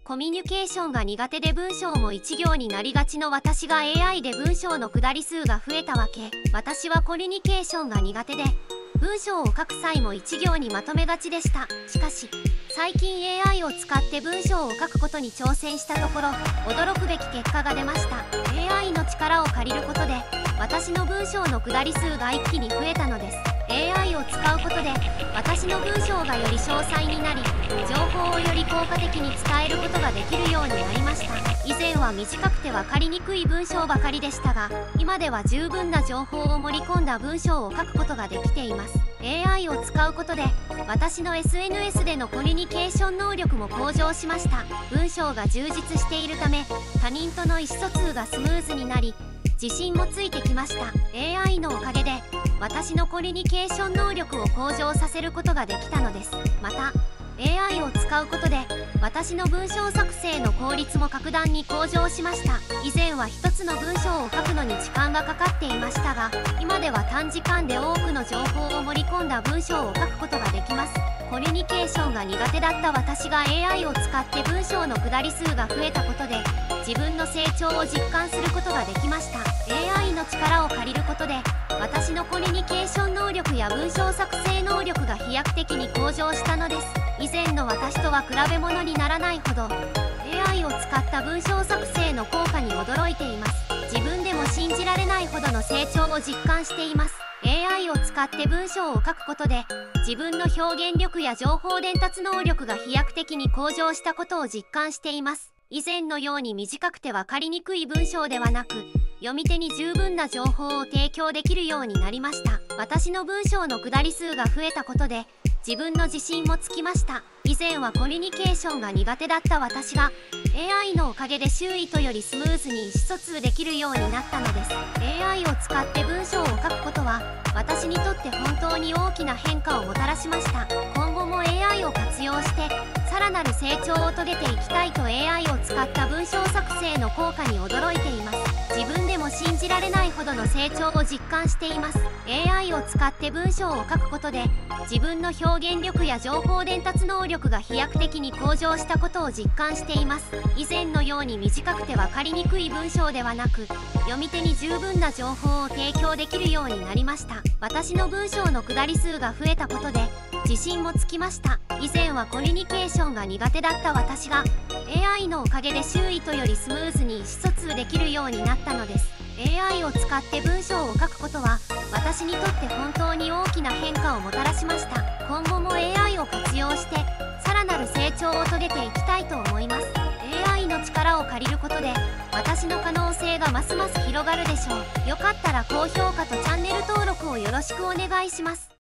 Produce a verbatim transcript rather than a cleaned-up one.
コミュニケーションが苦手で文章も一行になりがちの私が エーアイ で文章の下り数が増えたわけ。私はコミュニケーションが苦手で文章を書く際も一行にまとめがちでした。しかし最近 エーアイ を使って文章を書くことに挑戦したところ驚くべき結果が出ました。 エーアイ の力を借りることで私の文章の下り数が一気に増えたのです。 エーアイ を使うことで私の文章がより詳細になり情報をより効果的に伝えることができるようになりました。以前は短くて分かりにくい文章ばかりでしたが今では十分な情報を盛り込んだ文章を書くことができています。 エーアイ を使うことで私の エスエヌエス でのコミュニケーション能力も向上しました。文章が充実しているため他人との意思疎通がスムーズになり自信もついてきました。 エーアイ のおかげで私のコミュニケーション能力を向上させることができたのです。また エーアイ を使うことで私の文章作成の効率も格段に向上しました。以前は一つの文章を書くのに時間がかかっていましたが今では短時間で多くの情報を盛り込んだ文章を書くことができます。コミュニケーションが苦手だった私が エーアイ を使って文章の下り数が増えたことで自分の成長を実感することができました。 エーアイ の力を借りることで私のコミュニケーション能力や文章作成能力が飛躍的に向上したのです。以前の私とは比べ物にならないほど エーアイ を使った文章作成の効果に驚いています。自分でも信じられないほどの成長を実感しています。 エーアイ を使って文章を書くことで自分の表現力や情報伝達能力が飛躍的に向上したことを実感しています。以前のように短くて分かりにくい文章ではなく読み手に十分な情報を提供できるようになりました。私の文章の下り数が増えたことで自分の自信もつきました。以前はコミュニケーションが苦手だった私が エーアイ のおかげで周囲とよりスムーズに意思疎通できるようになったのです。 エーアイ を使って文章を書くことは私にとって本当に大きな変化をもたらしました。今後も エーアイ を活用してさらなる成長を遂げていきたいと エーアイ を使った文章作成の効果に驚いています。自分でも信じられないほどの成長を実感しています。 エーアイ を使って文章を書くことで自分の表現力や情報伝達能力が飛躍的に向上したことを実感しています。以前のように短くて分かりにくい文章ではなく読み手に十分な情報を提供できるようになりました。私の文章の下り数が増えたことで自信もつきました。以前はコミュニケーションが苦手だった私が エーアイ のおかげで周囲とよりスムーズに意思疎通できるようになったのです。 エーアイ を使って文章を書くことは私にとって本当に大きな変化をもたらしました。今後も エーアイ を活用してさらなる成長を遂げていきたいと思います。 エーアイ の力を借りることで私の可能性がますます広がるでしょう。よかったら高評価とチャンネル登録をよろしくお願いします。